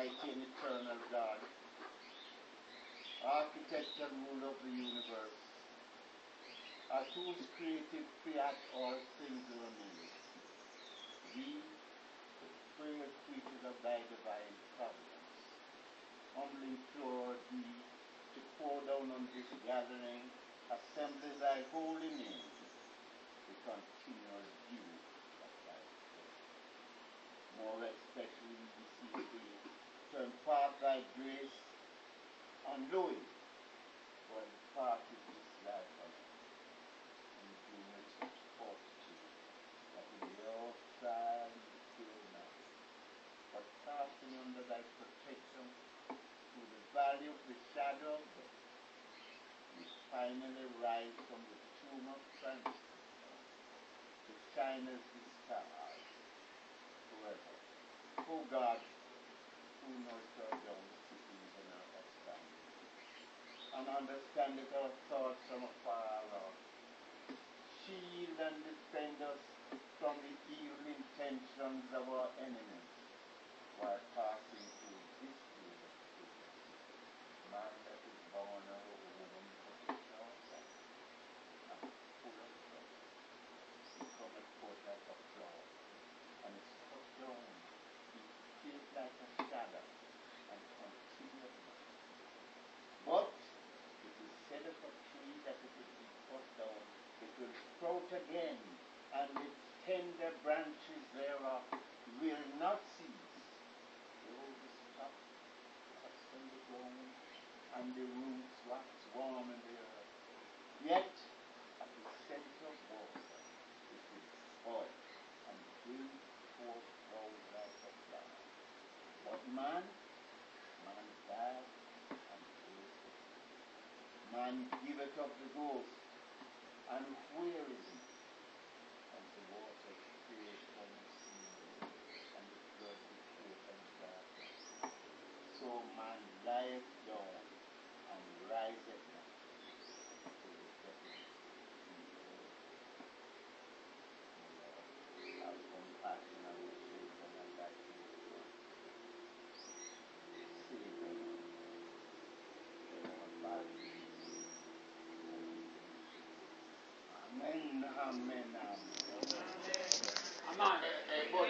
Almighty and eternal God, architect and ruler of the universe, as whose creative fiat all things were made, we, the frail creatures of thy divine providence, humbly implore thee to pour down on this gathering, assembly thy holy name, the continual dew of thy spirit. More especially we beseech thee to impart thy grace on Louis, for imparted this life on us, and do with such fortitude that in the outside we fear not, but casting under thy protection through the valley of the shadow of death, we finally rise from the tomb of transition to shine as the stars forever. O God, who knowest our down cities and our upstanding, and understandeth our thoughts from afar off, shield and defend us from the evil intentions of our enemies, while passing through this field of truth. Man that is born of a woman putteth no sight, and full of love, he cometh forth like a flower, and is cut down, he filled like a shadow, and continueth not. But it is said of a tree that if it be cut down, it will sprout again, and its tender branches thereof will not cease, though the stock cuts from the ground, and the roots wax warm in the earth. Yet at the center of water it will spoil, and bring forth out like a flower. But man dies and goes. Man giveth up the ghost, and where is he? And the water fades from the sea, and the flood decayeth and darkness. So man lieth down and riseth not, till the devil be Lord. Have compassion on the children and thy children. Save them, in our bodies, and lead them true. Amen, amen, amen. Amen.